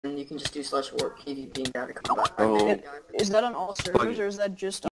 you can just do /warp PvP and out of combat. Oh. Is that on all servers, or is that just